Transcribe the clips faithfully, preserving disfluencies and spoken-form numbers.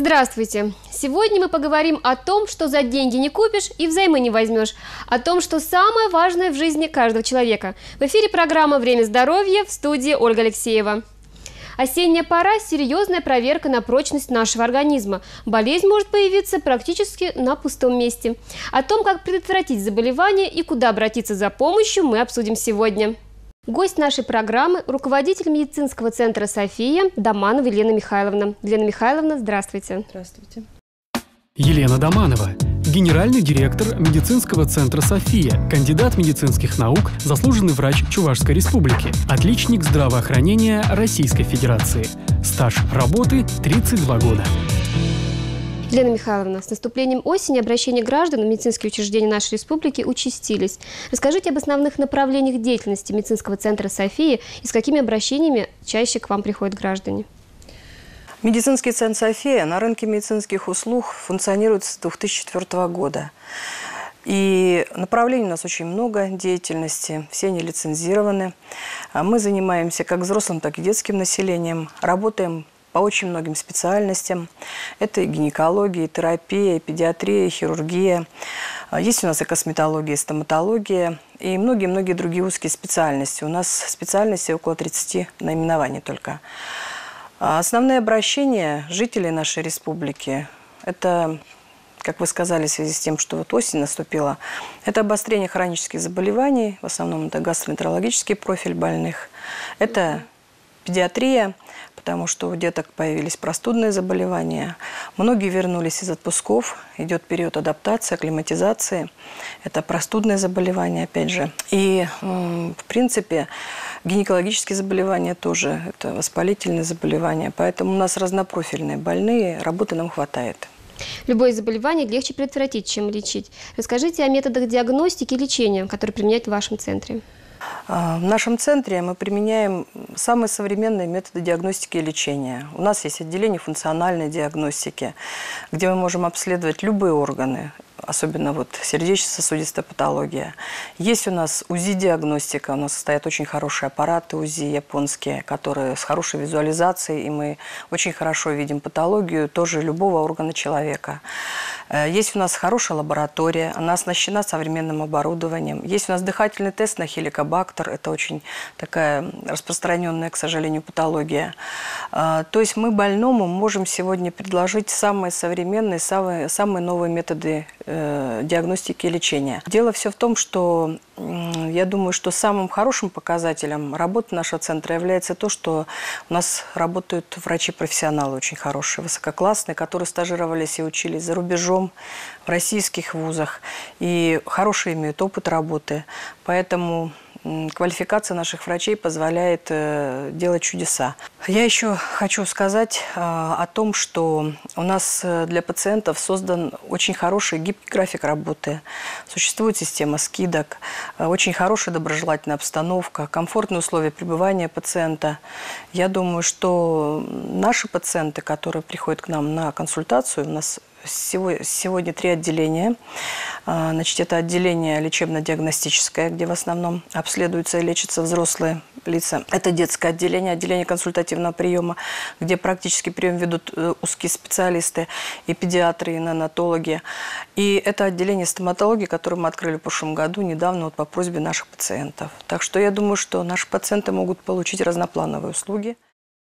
Здравствуйте! Сегодня мы поговорим о том, что за деньги не купишь и взаймы не возьмешь, о том, что самое важное в жизни каждого человека. В эфире программа «Время здоровья», в студии Ольга Алексеева. Осенняя пора – серьезная проверка на прочность нашего организма. Болезнь может появиться практически на пустом месте. О том, как предотвратить заболевание и куда обратиться за помощью, мы обсудим сегодня. Гость нашей программы – руководитель медицинского центра «София» Доманова Елена Михайловна. Елена Михайловна, здравствуйте. Здравствуйте. Елена Доманова, генеральный директор медицинского центра «София», кандидат медицинских наук, заслуженный врач Чувашской республики, отличник здравоохранения Российской Федерации. Стаж работы – тридцать два года. Елена Михайловна, с наступлением осени обращения граждан в медицинские учреждения нашей республики участились. Расскажите об основных направлениях деятельности медицинского центра «София» и с какими обращениями чаще к вам приходят граждане. Медицинский центр «София» на рынке медицинских услуг функционирует с две тысячи четвёртого года. И направлений у нас очень много деятельности, все они лицензированы. Мы занимаемся как взрослым, так и детским населением, работаем по очень многим специальностям. Это и гинекология, и терапия, и педиатрия, и хирургия. Есть у нас и косметология, и стоматология, и многие-многие другие узкие специальности. У нас специальностей около тридцати наименований только. Основные обращения жителей нашей республики – это, как вы сказали, в связи с тем, что вот осень наступила, это обострение хронических заболеваний, в основном это гастроэнтерологический профиль больных, это педиатрия, потому что у деток появились простудные заболевания. Многие вернулись из отпусков, идет период адаптации, акклиматизации. Это простудные заболевания, опять же. И, в принципе, гинекологические заболевания тоже, это воспалительные заболевания. Поэтому у нас разнопрофильные больные, работы нам хватает. Любое заболевание легче предотвратить, чем лечить. Расскажите о методах диагностики и лечения, которые применяют в вашем центре. В нашем центре мы применяем самые современные методы диагностики и лечения. У нас есть отделение функциональной диагностики, где мы можем обследовать любые органы, особенно вот сердечно-сосудистая патология. Есть у нас УЗИ-диагностика, у нас стоят очень хорошие аппараты УЗИ японские, которые с хорошей визуализацией, и мы очень хорошо видим патологию тоже любого органа человека. Есть у нас хорошая лаборатория, она оснащена современным оборудованием. Есть у нас дыхательный тест на хеликобактер, это очень такая распространенная, к сожалению, патология. То есть мы больному можем сегодня предложить самые современные, самые, самые новые методы диагностики и лечения. Дело все в том, что я думаю, что самым хорошим показателем работы нашего центра является то, что у нас работают врачи-профессионалы очень хорошие, высококлассные, которые стажировались и учились за рубежом, в российских вузах, и хороший имеют опыт работы. Поэтому квалификация наших врачей позволяет э, делать чудеса. Я еще хочу сказать э, о том, что у нас для пациентов создан очень хороший гибкий график работы. Существует система скидок, э, очень хорошая доброжелательная обстановка, комфортные условия пребывания пациента. Я думаю, что наши пациенты, которые приходят к нам на консультацию, у нас сегодня три отделения. Значит, это отделение лечебно-диагностическое, где в основном обследуются и лечатся взрослые лица. Это детское отделение, отделение консультативного приема, где практически прием ведут узкие специалисты, и педиатры, и неонатологи. И это отделение стоматологии, которое мы открыли в прошлом году, недавно вот по просьбе наших пациентов. Так что я думаю, что наши пациенты могут получить разноплановые услуги.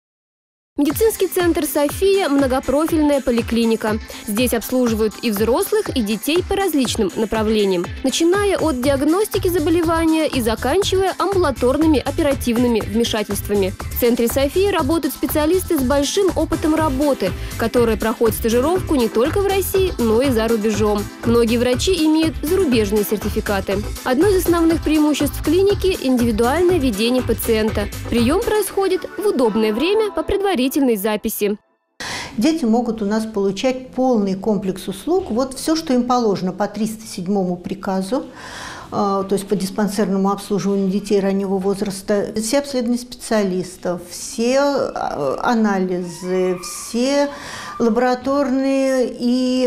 Медицинский центр «София» – многопрофильная поликлиника. Здесь обслуживают и взрослых, и детей по различным направлениям, начиная от диагностики заболевания и заканчивая амбулаторными оперативными вмешательствами. В центре «София» работают специалисты с большим опытом работы, которые проходят стажировку не только в России, но и за рубежом. Многие врачи имеют зарубежные сертификаты. Одно из основных преимуществ клиники – индивидуальное ведение пациента. Прием происходит в удобное время по предварительной записи. Дети могут у нас получать полный комплекс услуг. Вот все, что им положено по триста седьмому приказу, то есть по диспансерному обслуживанию детей раннего возраста. Все обследования специалистов, все анализы, все лабораторные и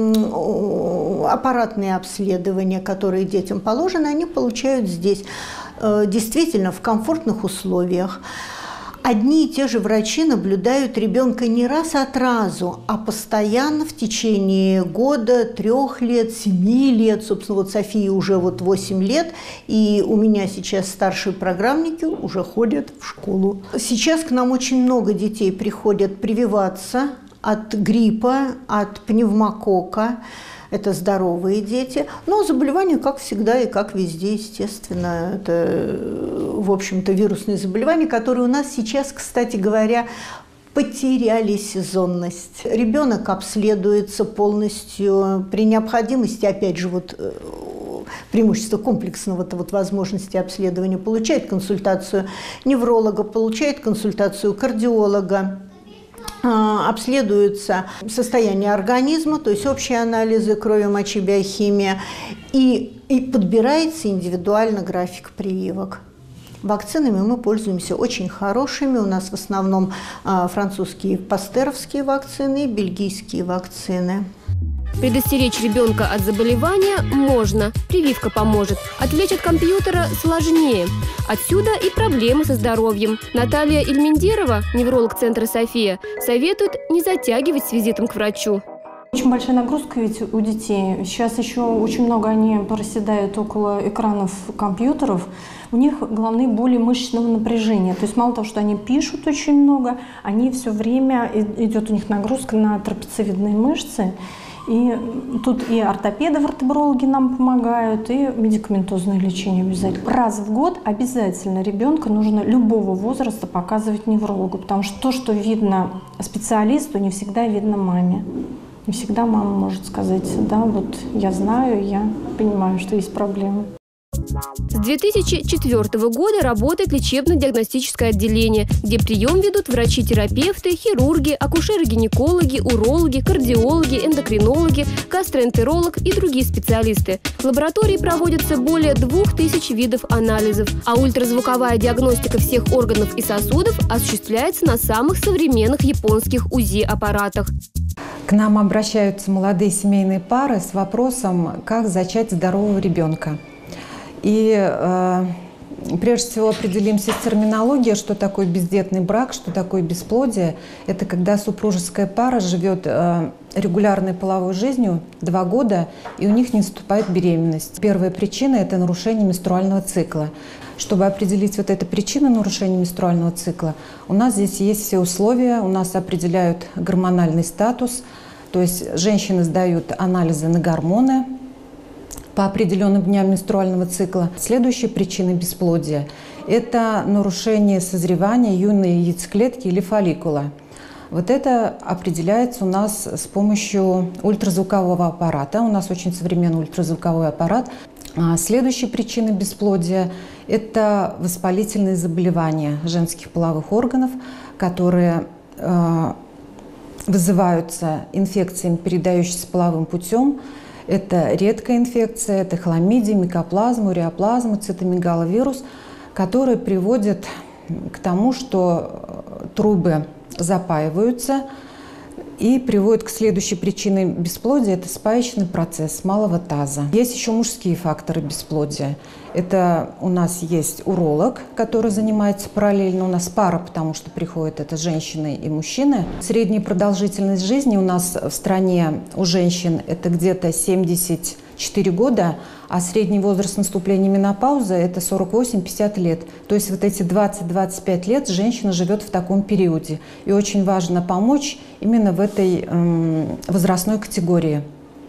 аппаратные обследования, которые детям положены, они получают здесь действительно в комфортных условиях. Одни и те же врачи наблюдают ребенка не раз от разу, а постоянно в течение года, трех лет, семи лет. Собственно, вот Софии уже вот восемь лет, и у меня сейчас старшие программники уже ходят в школу. Сейчас к нам очень много детей приходят прививаться от гриппа, от пневмокока. Это здоровые дети. Но заболевания, как всегда и как везде, естественно, это, в общем-то, вирусные заболевания, которые у нас сейчас, кстати говоря, потеряли сезонность. Ребенок обследуется полностью при необходимости, опять же, вот преимущество комплексного вот, возможности обследования, получает консультацию невролога, получает консультацию кардиолога, обследуется состояние организма, то есть общие анализы крови, мочи, биохимия, и, и подбирается индивидуально график прививок. Вакцинами мы пользуемся очень хорошими. У нас в основном французские пастеровские вакцины, бельгийские вакцины. Предостеречь ребенка от заболевания можно, прививка поможет. Отвлечь от компьютера сложнее. Отсюда и проблемы со здоровьем. Наталья Ильмендерова, невролог центра «София», советует не затягивать с визитом к врачу. Очень большая нагрузка ведь у детей. Сейчас еще очень много они проседают около экранов компьютеров. У них головные боли мышечного напряжения. То есть мало того, что они пишут очень много, они все время, идет у них нагрузка на трапециевидные мышцы. И тут и ортопеды-вертебрологи нам помогают, и медикаментозное лечение обязательно. Раз в год обязательно ребенка нужно любого возраста показывать неврологу, потому что то, что видно специалисту, не всегда видно маме. Не всегда мама может сказать: да, вот я знаю, я понимаю, что есть проблемы. С две тысячи четвёртого года работает лечебно-диагностическое отделение, где прием ведут врачи-терапевты, хирурги, акушеры-гинекологи, урологи, кардиологи, эндокринологи, гастроэнтеролог и другие специалисты. В лаборатории проводятся более двух тысяч видов анализов, а ультразвуковая диагностика всех органов и сосудов осуществляется на самых современных японских УЗИ-аппаратах. К нам обращаются молодые семейные пары с вопросом, как зачать здорового ребенка. И э, прежде всего определимся с терминологией, что такое бездетный брак, что такое бесплодие. Это когда супружеская пара живет э, регулярной половой жизнью два года, и у них не наступает беременность. Первая причина – это нарушение менструального цикла. Чтобы определить вот эту причину нарушения менструального цикла, у нас здесь есть все условия, у нас определяют гормональный статус, то есть женщины сдают анализы на гормоны по определенным дням менструального цикла. Следующая причина бесплодия – это нарушение созревания юной яйцеклетки или фолликула. Вот это определяется у нас с помощью ультразвукового аппарата. У нас очень современный ультразвуковой аппарат. Следующая причина бесплодия – это воспалительные заболевания женских половых органов, которые э, вызываются инфекциями, передающимися половым путем. Это редкая инфекция, это хламидия, микоплазма, уреоплазма, цитомегаловирус, которые приводят к тому, что трубы запаиваются и приводят к следующей причине бесплодия – это спаечный процесс малого таза. Есть еще мужские факторы бесплодия. Это у нас есть уролог, который занимается параллельно. У нас пара, потому что приходят это женщины и мужчины. Средняя продолжительность жизни у нас в стране у женщин – это где-то семьдесят четыре года, а средний возраст наступления менопаузы – это сорок восемь — пятьдесят лет. То есть вот эти двадцать — двадцать пять лет женщина живет в таком периоде. И очень важно помочь именно в этой эм, возрастной категории.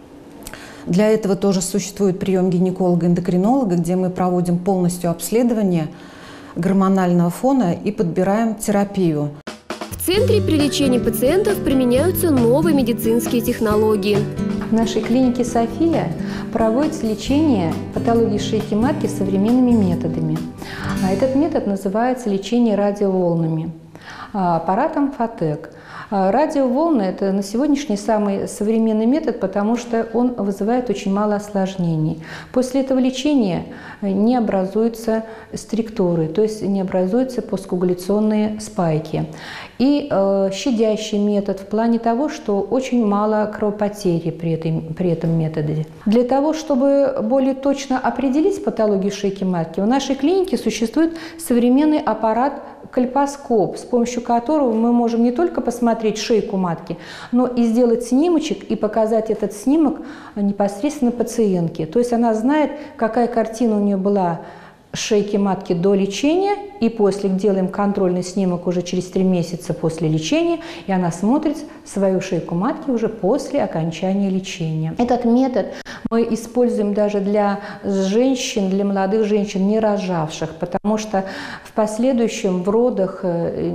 Для этого тоже существует прием гинеколога-эндокринолога, где мы проводим полностью обследование гормонального фона и подбираем терапию. В центре при лечении пациентов применяются новые медицинские технологии. В нашей клинике «София» проводится лечение патологии шейки матки современными методами. Этот метод называется лечение радиоволнами аппаратом ФАТЭК. Радиоволны – это на сегодняшний самый современный метод, потому что он вызывает очень мало осложнений. После этого лечения не образуются структуры, то есть не образуются посткоагуляционные спайки. И э, щадящий метод в плане того, что очень мало кровопотери при, этой, при этом методе. Для того, чтобы более точно определить патологию шейки матки, в нашей клинике существует современный аппарат кальпоскоп, с помощью которого мы можем не только посмотреть шейку матки, но и сделать снимочек и показать этот снимок непосредственно пациентке. То есть она знает, какая картина у нее была шейки матки до лечения, и после делаем контрольный снимок уже через три месяца после лечения, и она смотрит свою шейку матки уже после окончания лечения. Этот метод мы используем даже для женщин, для молодых женщин, не рожавших, потому что в последующем в родах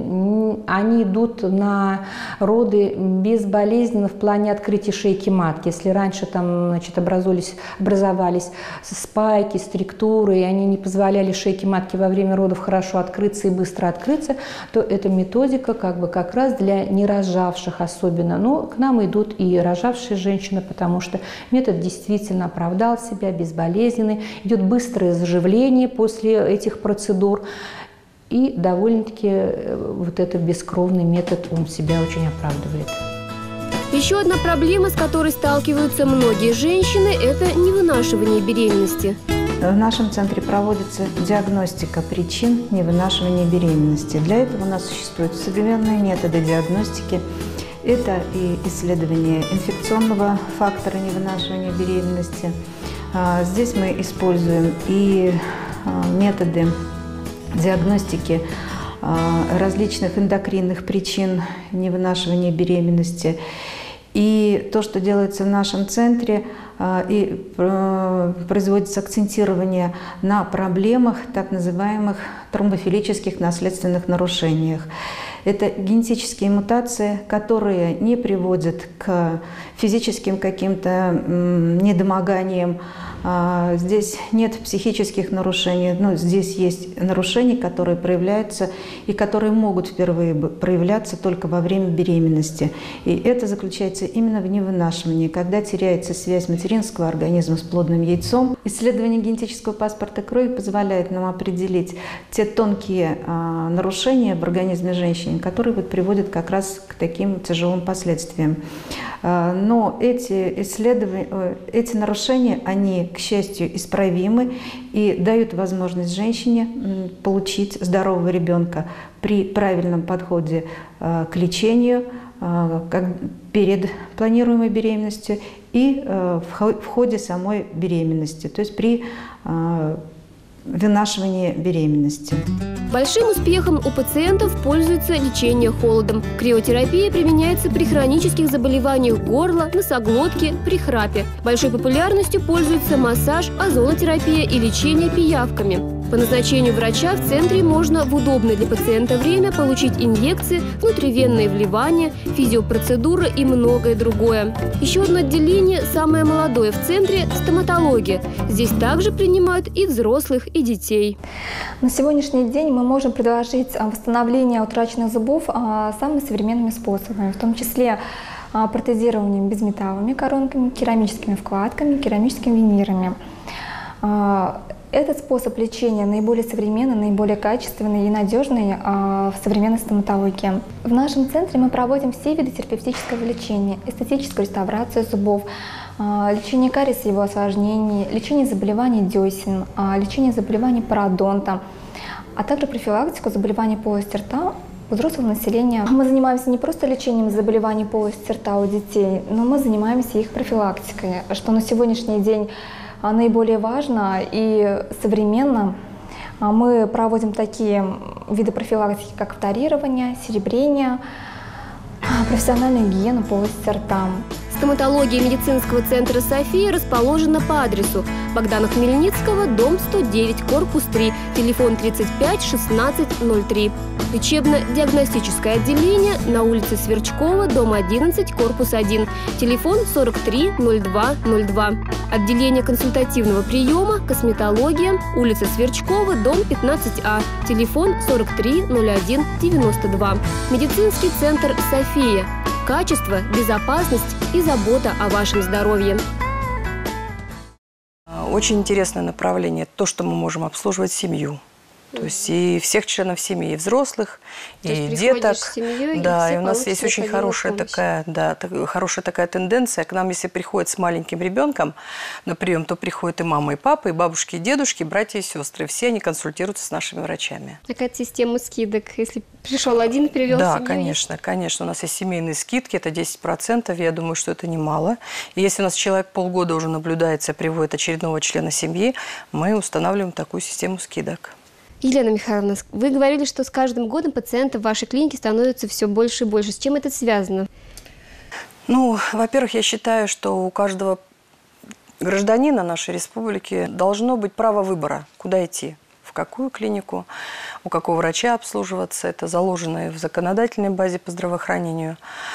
они идут на роды безболезненно в плане открытия шейки матки. Если раньше там, значит, образовались, образовались спайки, структуры, и они не позволяли шейке матки во время родов хорошо открыться и быстро открыться, то эта методика как бы как раз для нерожавших особенно. Но к нам идут и рожавшие женщины, потому что метод действительно оправдал себя, безболезненный, идет быстрое заживление после этих процедур. И довольно-таки вот этот бескровный метод, он себя очень оправдывает. Еще одна проблема, с которой сталкиваются многие женщины, это невынашивание беременности. В нашем центре проводится диагностика причин невынашивания беременности. Для этого у нас существуют современные методы диагностики. Это и исследование инфекционного фактора невынашивания беременности. Здесь мы используем и методы диагностики различных эндокринных причин невынашивания беременности. И то, что делается в нашем центре, и производится акцентирование на проблемах так называемых тромбофилических наследственных нарушениях. Это генетические мутации, которые не приводят к физическим каким-то недомоганиям. Здесь нет психических нарушений, но здесь есть нарушения, которые проявляются и которые могут впервые проявляться только во время беременности. И это заключается именно в невынашивании, когда теряется связь материнского организма с плодным яйцом. Исследование генетического паспорта крови позволяет нам определить те тонкие а, нарушения в организме женщины, которые вот приводят как раз к таким тяжелым последствиям. А, но эти исследования, эти нарушения, они, к счастью, исправимы и дают возможность женщине получить здорового ребенка при правильном подходе к лечению как перед планируемой беременностью и в ходе самой беременности, то есть при вынашивании беременности. Большим успехом у пациентов пользуется лечение холодом. Криотерапия применяется при хронических заболеваниях горла, носоглотки, при храпе. Большой популярностью пользуется массаж, озонотерапия и лечение пиявками. По назначению врача в центре можно в удобное для пациента время получить инъекции, внутривенные вливания, физиопроцедуры и многое другое. Еще одно отделение, самое молодое в центре – стоматология. Здесь также принимают и взрослых, и детей. На сегодняшний день мы можем предложить восстановление утраченных зубов самыми современными способами, в том числе протезированием безметалловыми коронками, керамическими вкладками, керамическими винирами. Этот способ лечения наиболее современный, наиболее качественный и надежный в современной стоматологии. В нашем центре мы проводим все виды терапевтического лечения, эстетическую реставрацию зубов, лечение кариеса и его осложнений, лечение заболеваний десен, лечение заболеваний пародонта, а также профилактику заболеваний полости рта у взрослого населения. Мы занимаемся не просто лечением заболеваний полости рта у детей, но мы занимаемся их профилактикой, что на сегодняшний день наиболее важно и современно. Мы проводим такие виды профилактики, как фторирование, серебрение, профессиональная гигиена полости рта. Стоматология медицинского центра «София» расположена по адресу Богдана Хмельницкого, дом сто девять, корпус три, телефон тридцать пять шестнадцать ноль три. Лечебно-диагностическое отделение на улице Сверчкова, дом одиннадцать, корпус один, телефон сорок три ноль два ноль два. Отделение консультативного приема, косметология, улица Сверчкова, дом пятнадцать А, телефон сорок три ноль один девяносто два. Медицинский центр «София». Качество, безопасность и забота о вашем здоровье. Очень интересное направление – то, что мы можем обслуживать семью. То есть и всех членов семьи, и взрослых, То и есть деток. с семьей, Да, и, и у нас все есть очень хорошая помощь. такая, да, так, хорошая такая тенденция. К нам, если приходят с маленьким ребенком на прием, то приходят и мама, и папа, и бабушки, и дедушки, и братья, и сестры. Все они консультируются с нашими врачами. Какая система скидок, если пришел один, привел Да, семью? конечно, конечно. У нас есть семейные скидки, это десять процентов. Я думаю, что это немало. И если у нас человек полгода уже наблюдается, приводит очередного члена семьи, мы устанавливаем такую систему скидок. Елена Михайловна, вы говорили, что с каждым годом пациентов в вашей клинике становится все больше и больше. С чем это связано? Ну, во-первых, я считаю, что у каждого гражданина нашей республики должно быть право выбора, куда идти, в какую клинику, у какого врача обслуживаться. Это заложено и в законодательной базе по здравоохранению.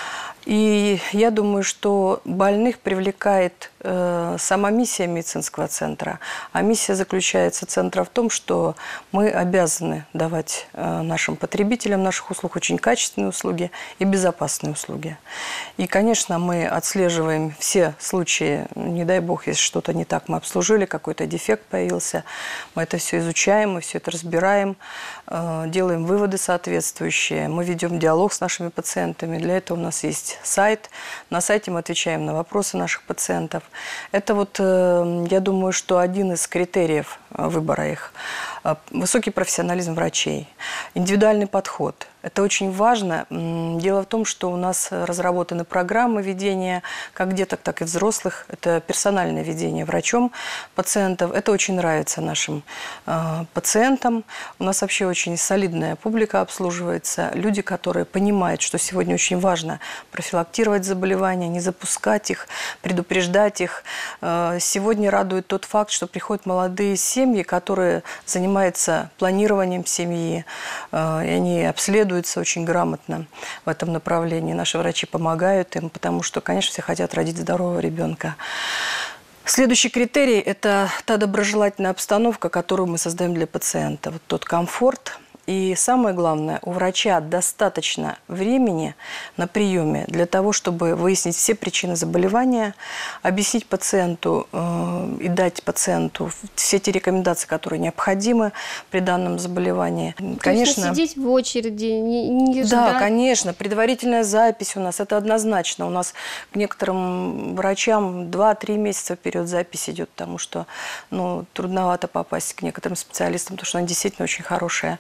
И я думаю, что больных привлекает э, сама миссия медицинского центра. А миссия заключается центра в том, что мы обязаны давать э, нашим потребителям наших услуг очень качественные услуги и безопасные услуги. И, конечно, мы отслеживаем все случаи, не дай бог, если что-то не так мы обслужили, какой-то дефект появился. Мы это все изучаем, мы все это разбираем, э, делаем выводы соответствующие. Мы ведем диалог с нашими пациентами. Для этого у нас есть сайт. На сайте мы отвечаем на вопросы наших пациентов. Это вот, я думаю, что один из критериев выбора их. Высокий профессионализм врачей, индивидуальный подход. Это очень важно. Дело в том, что у нас разработаны программы ведения как деток, так и взрослых. Это персональное ведение врачом пациентов. Это очень нравится нашим э, пациентам. У нас вообще очень солидная публика обслуживается. Люди, которые понимают, что сегодня очень важно профилактировать заболевания, не запускать их, предупреждать их. Э, сегодня радует тот факт, что приходят молодые семьи, которые занимаются планированием семьи, э, и они обследуют очень грамотно в этом направлении. Наши врачи помогают им, потому что, конечно, все хотят родить здорового ребенка. Следующий критерий – это та доброжелательная обстановка, которую мы создаем для пациента. Вот тот комфорт. И самое главное, у врача достаточно времени на приеме для того, чтобы выяснить все причины заболевания, объяснить пациенту э, и дать пациенту все те рекомендации, которые необходимы при данном заболевании. То Конечно, есть не сидеть в очереди, не, не ждать. Да, конечно. Предварительная запись у нас, это однозначно. У нас к некоторым врачам два-три месяца вперед запись идет, потому что ну, трудновато попасть к некоторым специалистам, потому что она действительно очень хорошая.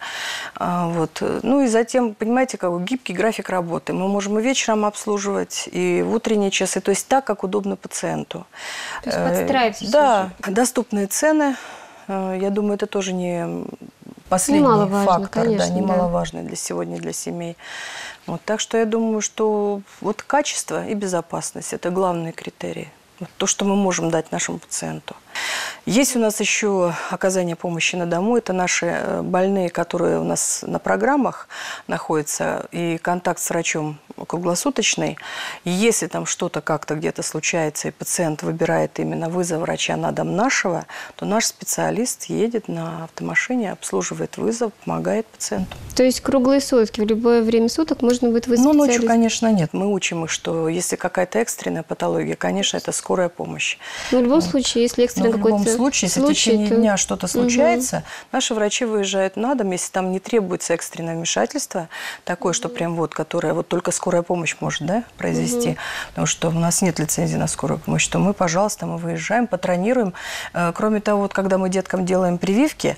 Вот. Ну и затем, понимаете, как гибкий график работы. Мы можем и вечером обслуживать, и в утренние часы, то есть так, как удобно пациенту. То есть подстраивайтесь. Да, уже. Доступные цены, я думаю, это тоже не последний немаловажно, фактор, конечно, да, немаловажный да. для сегодня, для семей. Вот, так что я думаю, что вот качество и безопасность – это главные критерии. Вот то, что мы можем дать нашему пациенту. Есть у нас еще оказание помощи на дому. Это наши больные, которые у нас на программах находятся, и контакт с врачом круглосуточный. И если там что-то как-то где-то случается, и пациент выбирает именно вызов врача на дом нашего, то наш специалист едет на автомашине, обслуживает вызов, помогает пациенту. То есть круглые сутки, в любое время суток можно будет вызвать Ну, специалиста? ночью, конечно, нет. Мы учим их, что если какая-то экстренная патология, конечно, это скорая помощь. Но в любом вот. случае, если экстренный какой-то В любом случае, если случай, в течение то... дня что-то случается, угу. наши врачи выезжают на дом, если там не требуется экстренное вмешательство, такое, угу. что прям вот, которое вот только скорая помощь может, да, произвести, угу. потому что у нас нет лицензии на скорую помощь, то мы, пожалуйста, мы выезжаем, патронируем. Кроме того, вот, когда мы деткам делаем прививки,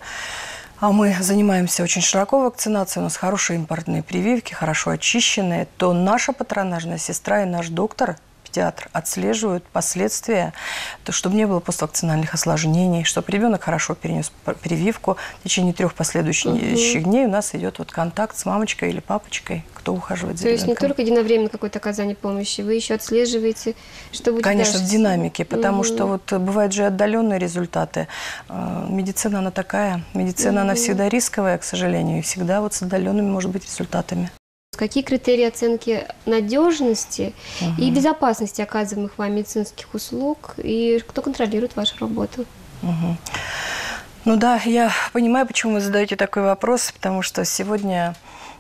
а мы занимаемся очень широко вакцинацией, у нас хорошие импортные прививки, хорошо очищенные, то наша патронажная сестра и наш доктор, педиатр, отслеживают последствия, то, чтобы не было поствакцинальных осложнений, чтобы ребенок хорошо перенес прививку. В течение трех последующих угу. дней у нас идет вот контакт с мамочкой или папочкой, кто ухаживает за то ребенком. То есть не только единовременно какое-то оказание помощи, вы еще отслеживаете, что будет Конечно, дальше. в динамике, потому угу. что вот бывают же отдаленные результаты. Медицина, она такая. Медицина, угу. она всегда рисковая, к сожалению, и всегда вот с отдаленными может быть результатами. Какие критерии оценки надежности угу. и безопасности оказываемых вам медицинских услуг, и кто контролирует вашу работу? Угу. Ну да, я понимаю, почему вы задаете такой вопрос, потому что сегодня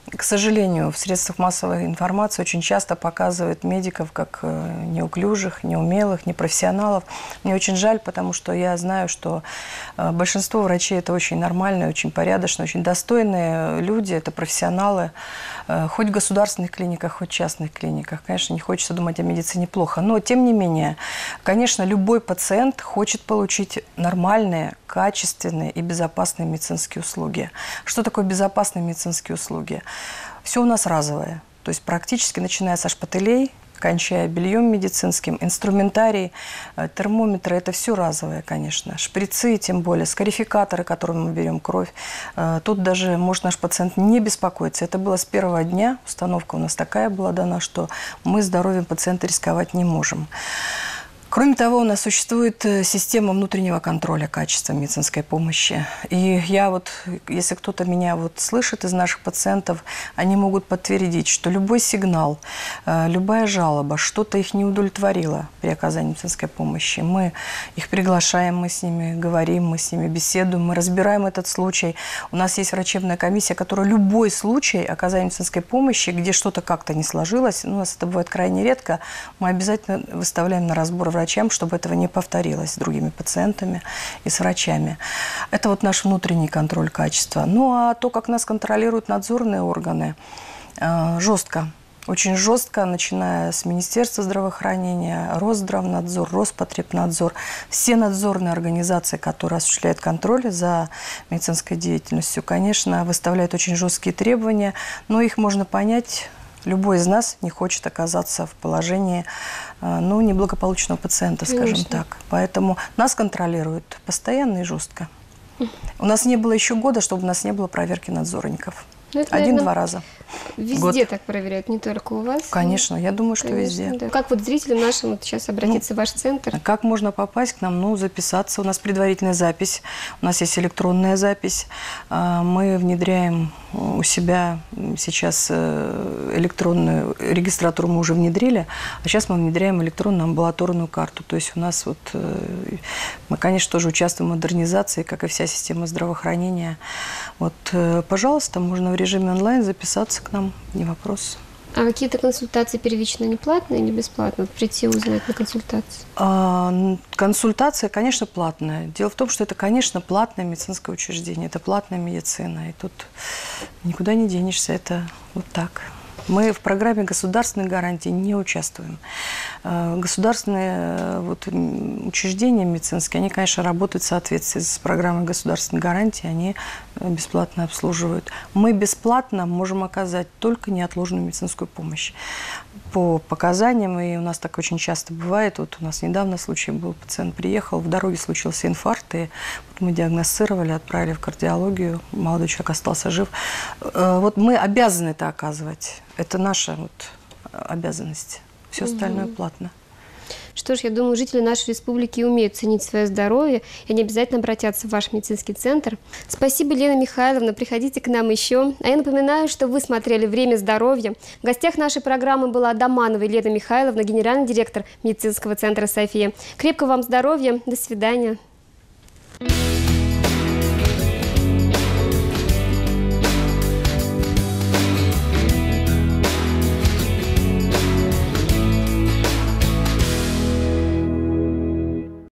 К сожалению, в средствах массовой информации очень часто показывают медиков как неуклюжих, неумелых, непрофессионалов. Мне очень жаль, потому что я знаю, что большинство врачей – это очень нормальные, очень порядочные, очень достойные люди, это профессионалы. Хоть в государственных клиниках, хоть в частных клиниках. Конечно, не хочется думать о медицине плохо. Но, тем не менее, конечно, любой пациент хочет получить нормальные, качественные и безопасные медицинские услуги. Что такое безопасные медицинские услуги? Все у нас разовое. То есть практически начиная со шпателей, кончая бельем медицинским, инструментарий, термометры – это все разовое, конечно. Шприцы, тем более, скарификаторы, которыми мы берем кровь. Тут даже может наш пациент не беспокоиться. Это было с первого дня. Установка у нас такая была дана, что мы здоровьем пациента рисковать не можем. Кроме того, у нас существует система внутреннего контроля качества медицинской помощи. И я вот, если кто-то меня вот слышит из наших пациентов, они могут подтвердить, что любой сигнал, любая жалоба, что-то их не удовлетворило при оказании медицинской помощи. Мы их приглашаем, мы с ними говорим, мы с ними беседуем, мы разбираем этот случай. У нас есть врачебная комиссия, которая любой случай оказания медицинской помощи, где что-то как-то не сложилось, ну, у нас это бывает крайне редко, мы обязательно выставляем на разбор врача, чтобы этого не повторилось с другими пациентами и с врачами. Это вот наш внутренний контроль качества. Ну, а то, как нас контролируют надзорные органы, жестко. Очень жестко, начиная с Министерства здравоохранения, Росздравнадзор, Роспотребнадзор. Все надзорные организации, которые осуществляют контроль за медицинской деятельностью, конечно, выставляют очень жесткие требования, но их можно понять. Любой из нас не хочет оказаться в положении, ну, неблагополучного пациента, скажем Конечно. так. Поэтому нас контролируют постоянно и жестко. У нас не было еще года, чтобы у нас не было проверки надзорников. Один-два раза. Везде год. так проверяют, не только у вас? Конечно, я думаю, что Конечно, везде. Да. Как вот зрителям нашим вот сейчас обратиться ну, в ваш центр? Как можно попасть к нам? Ну, записаться. У нас предварительная запись, у нас есть электронная запись. Мы внедряем у себя сейчас электронную регистратуру, мы уже внедрили, а сейчас мы внедряем электронную амбулаторную карту. То есть у нас вот, мы, конечно, тоже участвуем в модернизации, как и вся система здравоохранения. Вот, пожалуйста, можно в режиме онлайн записаться к нам, не вопрос. А какие-то консультации первично не платные или бесплатно? Вот прийти узнать на консультацию? А, консультация, конечно, платная. Дело в том, что это, конечно, платное медицинское учреждение, это платная медицина. И тут никуда не денешься, это вот так. Мы в программе государственной гарантии не участвуем. Государственные вот, учреждения медицинские, они, конечно, работают в соответствии с программой государственной гарантии, они бесплатно обслуживают. Мы бесплатно можем оказать только неотложную медицинскую помощь. По показаниям, и у нас так очень часто бывает, вот у нас недавно случай был, пациент приехал, в дороге случился инфаркт, и мы диагностировали, отправили в кардиологию, молодой человек остался жив. Вот мы обязаны это оказывать, это наша вот обязанность, все остальное угу. платно. Что ж, я думаю, жители нашей республики умеют ценить свое здоровье, и они обязательно обратятся в ваш медицинский центр. Спасибо, Лена Михайловна, приходите к нам еще. А я напоминаю, что вы смотрели «Время здоровья». В гостях нашей программы была Доманова Лена Михайловна, генеральный директор медицинского центра «София». Крепкого вам здоровья, до свидания.